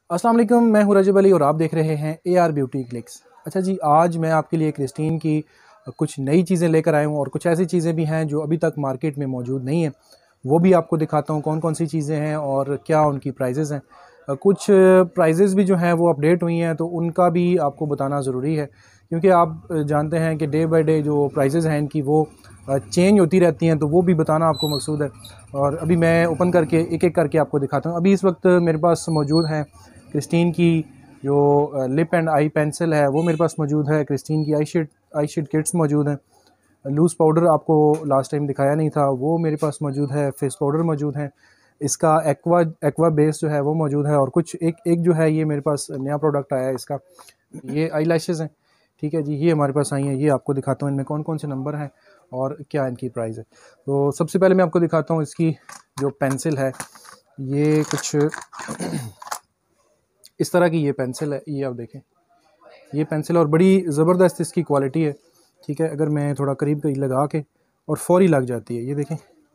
अस्सलाम वालेकुम, मैं हूं रजब अली और आप देख रहे हैं AR ब्यूटी क्लिक्स। अच्छा जी, आज मैं आपके लिए क्रिस्टीन की कुछ नई चीज़ें लेकर आया हूं और कुछ ऐसी चीज़ें भी हैं जो अभी तक मार्केट में मौजूद नहीं हैं। वो भी आपको दिखाता हूं कौन कौन सी चीज़ें हैं और क्या उनकी प्राइजेज़ हैं। कुछ प्राइजेज़ भी जो हैं वो अपडेट हुई हैं, तो उनका भी आपको बताना ज़रूरी है, क्योंकि आप जानते हैं कि डे बाय डे जो प्राइजेज़ हैं इनकी वो चेंज होती रहती हैं, तो वो भी बताना आपको मकसूद है। और अभी मैं ओपन करके एक एक करके आपको दिखाता हूँ। अभी इस वक्त मेरे पास मौजूद हैं क्रिस्टीन की जो लिप एंड आई पेंसिल है, वो मेरे पास मौजूद है। क्रिस्टीन की आई शेड किट्स मौजूद हैं। लूज़ पाउडर आपको लास्ट टाइम दिखाया नहीं था, वो मेरे पास मौजूद है। फेस पाउडर मौजूद है। इसका एक्वा बेस जो है वो मौजूद है। और कुछ एक जो है ये मेरे पास नया प्रोडक्ट आया है इसका, ये आई लैशेज़ हैं। ठीक है जी, ये हमारे पास आई हैं। ये आपको दिखाता हूँ इनमें कौन कौन से नंबर हैं और क्या इनकी प्राइस है। तो सबसे पहले मैं आपको दिखाता हूँ इसकी जो पेंसिल है। ये कुछ इस तरह की ये पेंसिल है। ये आप देखें, ये पेंसिल और बड़ी ज़बरदस्त इसकी क्वालिटी है। ठीक है, अगर मैं थोड़ा करीब लगा के और फौरी लग जाती है। ये देखें,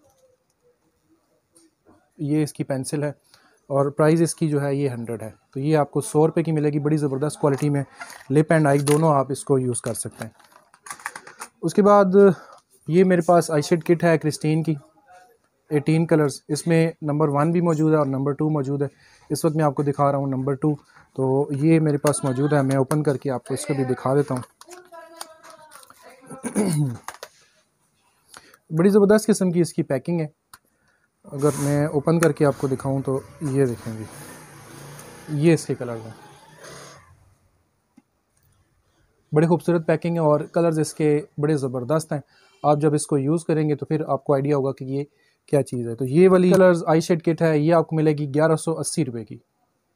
ये इसकी पेंसिल है और प्राइस इसकी जो है ये 100 है। तो ये आपको 100 रुपये की मिलेगी, बड़ी ज़बरदस्त क्वालिटी में। लिप एंड आई दोनों आप इसको यूज़ कर सकते हैं। उसके बाद ये मेरे पास आई शेड किट है क्रिस्टीन की, 18 कलर्स। इसमें नंबर 1 भी मौजूद है और नंबर 2 मौजूद है। इस वक्त मैं आपको दिखा रहा हूँ नंबर 2। तो ये मेरे पास मौजूद है, मैं ओपन करके आपको इसको भी दिखा देता हूँ। बड़ी ज़बरदस्त किस्म की इसकी पैकिंग है। अगर मैं ओपन करके आपको दिखाऊं तो ये देखेंगे, ये इसके कलर हैं। बड़ी खूबसूरत पैकिंग है और कलर्स इसके बड़े ज़बरदस्त हैं। आप जब इसको यूज़ करेंगे तो फिर आपको आइडिया होगा कि ये क्या चीज़ है। तो ये वाली कलर्स आई शेड किट है, ये आपको मिलेगी 1180 रुपये की।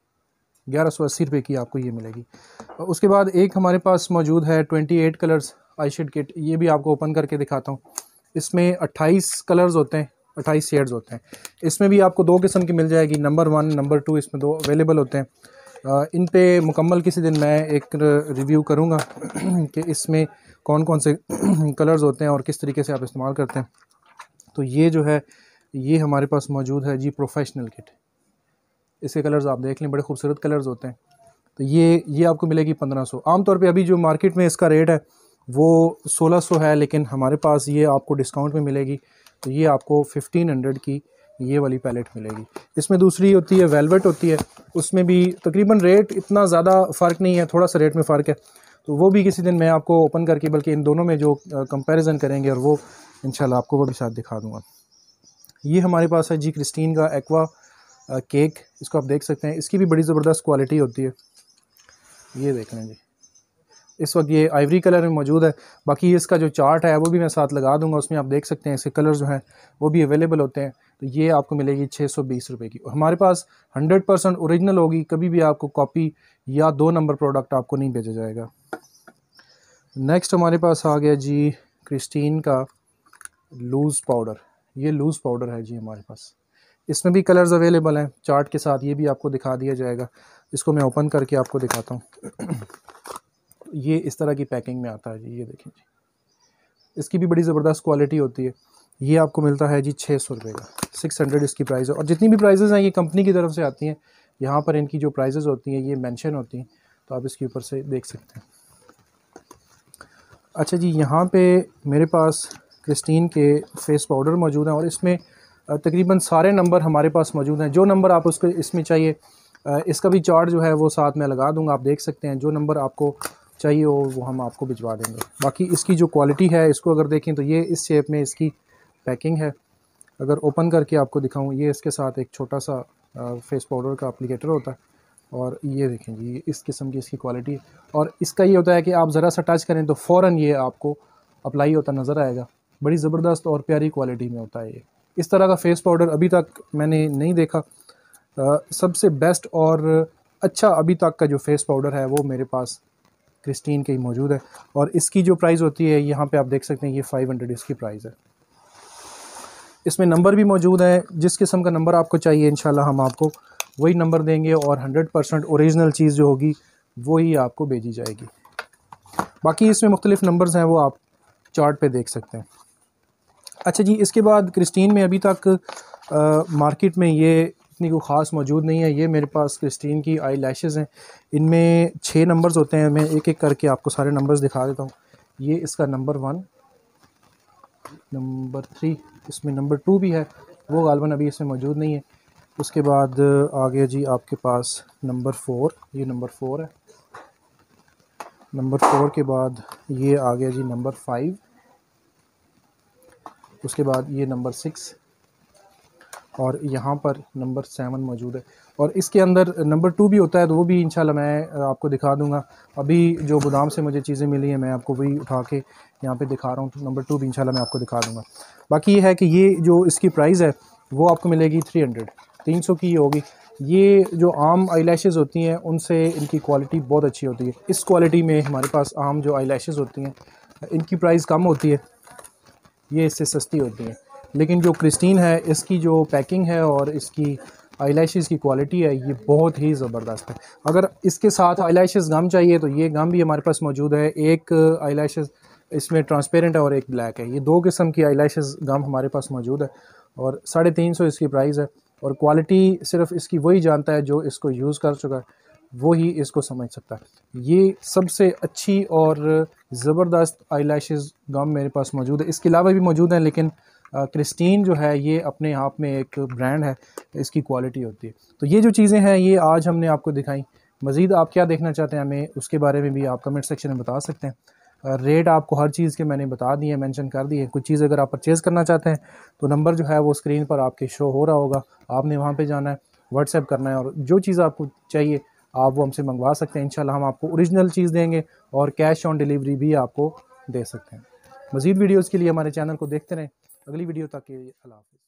1180 रुपये की आपको ये मिलेगी। उसके बाद एक हमारे पास मौजूद है 28 कलर्स आई शेड किट। ये भी आपको ओपन करके दिखाता हूँ। इसमें 28 कलर्स होते हैं, 28 शेड्स होते हैं। इसमें भी आपको 2 किस्म की मिल जाएगी, नंबर 1 नंबर 2, इसमें 2 अवेलेबल होते हैं। इन पे मुकम्मल किसी दिन मैं एक रिव्यू करूँगा कि इसमें कौन कौन से कलर्स होते हैं और किस तरीके से आप इस्तेमाल करते हैं। तो ये जो है ये हमारे पास मौजूद है जी प्रोफेशनल किट। इसके कलर्स आप देख लें, बड़े खूबसूरत कलर्स होते हैं। तो ये आपको मिलेगी 1500। आमतौर पे अभी जो मार्केट में इसका रेट है वो 1600 है, लेकिन हमारे पास ये आपको डिस्काउंट में मिलेगी। तो ये आपको 1500 की ये वाली पैलेट मिलेगी। इसमें दूसरी होती है वेलवेट होती है, उसमें भी तकरीबन रेट इतना ज़्यादा फ़र्क नहीं है, थोड़ा सा रेट में फ़र्क है। तो वो भी किसी दिन मैं आपको ओपन करके, बल्कि इन दोनों में जो कंपैरिजन करेंगे और वो इंशाल्लाह आपको वो भी साथ दिखा दूँगा। ये हमारे पास है जी क्रिस्टीन का एक्वा केक। इसको आप देख सकते हैं, इसकी भी बड़ी ज़बरदस्त क्वालिटी होती है। ये देख लें जी, इस वक्त ये आइवरी कलर में मौजूद है। बाकी इसका जो चार्ट है वो भी मैं साथ लगा दूंगा, उसमें आप देख सकते हैं इसके कलर जो हैं वो भी अवेलेबल होते हैं। तो ये आपको मिलेगी 620 रुपये की। और हमारे पास 100% ओरिजिनल होगी, कभी भी आपको कॉपी या 2 नंबर प्रोडक्ट आपको नहीं भेजा जाएगा। नेक्स्ट हमारे पास आ गया जी क्रिस्टीन का लूज़ पाउडर। ये लूज़ पाउडर है जी हमारे पास। इसमें भी कलर्स अवेलेबल हैं चार्ट के साथ, ये भी आपको दिखा दिया जाएगा। इसको मैं ओपन करके आपको दिखाता हूँ। ये इस तरह की पैकिंग में आता है जी, ये देखें जी। इसकी भी बड़ी ज़बरदस्त क्वालिटी होती है। ये आपको मिलता है जी 600 रुपये का, 600 इसकी प्राइस है। और जितनी भी प्राइजेज़ हैं ये कंपनी की तरफ से आती हैं। यहाँ पर इनकी जो प्राइजेज़ होती हैं ये मेंशन होती हैं, तो आप इसके ऊपर से देख सकते हैं। अच्छा जी, यहाँ पे मेरे पास क्रिस्टीन के फेस पाउडर मौजूद हैं और इसमें तकरीबन सारे नंबर हमारे पास मौजूद हैं। जो नंबर आप उसको इसमें चाहिए, इसका भी चार्ट जो है वो साथ में लगा दूंगा, आप देख सकते हैं। जो नंबर आपको चाहिए हो वो हम आपको भिजवा देंगे। बाकी इसकी जो क्वालिटी है, इसको अगर देखें तो ये इस शेप में इसकी पैकिंग है। अगर ओपन करके आपको दिखाऊँ, ये इसके साथ एक छोटा सा फेस पाउडर का एप्लीकेटर होता है। और ये देखें जी, इस किस्म की इसकी क्वालिटी है। और इसका ये होता है कि आप ज़रा सा टच करें तो फ़ौरन ये आपको अप्लाई होता नज़र आएगा। बड़ी ज़बरदस्त और प्यारी क्वालिटी में होता है ये। इस तरह का फ़ेस पाउडर अभी तक मैंने नहीं देखा। सबसे बेस्ट और अच्छा अभी तक का जो फेस पाउडर है वो मेरे पास क्रिस्टीन के ही मौजूद है। और इसकी जो प्राइस होती है यहाँ पे आप देख सकते हैं, ये 500 इसकी प्राइस है। इसमें नंबर भी मौजूद है, जिस किस्म का नंबर आपको चाहिए इंशाल्लाह हम आपको वही नंबर देंगे और 100% ओरिजिनल चीज़ जो होगी वही आपको भेजी जाएगी। बाकी इसमें मुख्तलिफ नंबर्स हैं, वो आप चार्ट पे देख सकते हैं। अच्छा जी, इसके बाद क्रिस्टीन में अभी तक मार्केट में ये इतनी कोई ख़ास मौजूद नहीं है। ये मेरे पास क्रिस्टीन की आई लैशेज़ हैं, इनमें 6 नंबर्स होते हैं। मैं एक एक करके आपको सारे नंबर्स दिखा देता हूँ। ये इसका नंबर 1, नंबर 3, इसमें नंबर 2 भी है, वो गालबन अभी इसमें मौजूद नहीं है। उसके बाद आ गया जी आपके पास नंबर 4, ये नंबर 4 है। नंबर 4 के बाद ये आ गया जी नंबर 5, उसके बाद ये नंबर 6 और यहाँ पर नंबर 7 मौजूद है। और इसके अंदर नंबर 2 भी होता है, तो वो भी इंशाल्लाह मैं आपको दिखा दूँगा। अभी जो गोदाम से मुझे चीज़ें मिली हैं मैं आपको वही उठा के यहाँ पे दिखा रहा हूँ, तो नंबर 2 भी इंशाल्लाह मैं आपको दिखा दूँगा। बाकी ये है कि ये जो इसकी प्राइस है वो आपको मिलेगी 300 की होगी। ये जो आम आई लैशेज़ होती हैं उनसे इनकी क्वालिटी बहुत अच्छी होती है। इस क्वालिटी में हमारे पास आम जो आई लैशेज़ होती हैं इनकी प्राइस कम होती है, ये इससे सस्ती होती हैं। लेकिन जो क्रिस्टीन है इसकी जो पैकिंग है और इसकी आईलैशेस की क्वालिटी है ये बहुत ही ज़बरदस्त है। अगर इसके साथ आईलैशेस गम चाहिए तो ये गम भी हमारे पास मौजूद है। एक आईलैशेस इसमें ट्रांसपेरेंट है और एक ब्लैक है। ये 2 किस्म की आईलैशेस गम हमारे पास मौजूद है और 350 इसकी प्राइस है। और क्वालिटी सिर्फ इसकी वही जानता है जो इसको यूज़ कर चुका है, वो ही इसको समझ सकता है। ये सबसे अच्छी और ज़बरदस्त आईलैशेस गम मेरे पास मौजूद है। इसके अलावा भी मौजूद हैं, लेकिन क्रिस्टीन जो है ये अपने आप में एक ब्रांड है, इसकी क्वालिटी होती है। तो ये जो चीज़ें हैं ये आज हमने आपको दिखाई। मज़ीद आप क्या देखना चाहते हैं हमें उसके बारे में भी आप कमेंट सेक्शन में बता सकते हैं। रेट आपको हर चीज़ के मैंने बता दिए, मेंशन कर दिए। कुछ चीज़ अगर आप परचेज़ करना चाहते हैं तो नंबर जो है वो स्क्रीन पर आपके शो हो रहा होगा, आपने वहाँ पे जाना है, व्हाट्सएप करना है और जो चीज़ आपको चाहिए आप वो हमसे मंगवा सकते हैं। इंशाल्लाह हम आपको ओरिजिनल चीज़ देंगे और कैश ऑन डिलीवरी भी आपको दे सकते हैं। मज़ीद वीडियोज़ के लिए हमारे चैनल को देखते रहें। अगली वीडियो तक के लिए अल्लाह हाफ़िज़।